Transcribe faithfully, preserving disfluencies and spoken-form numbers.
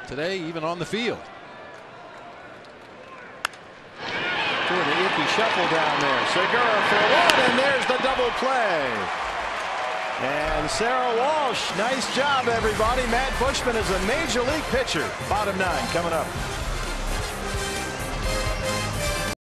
today, even on the field. Doing the icky shuffle down there. Segura for one, and there's the double play. And Sarah Walsh, nice job, everybody. Matt Buschmann is a major league pitcher. Bottom nine coming up.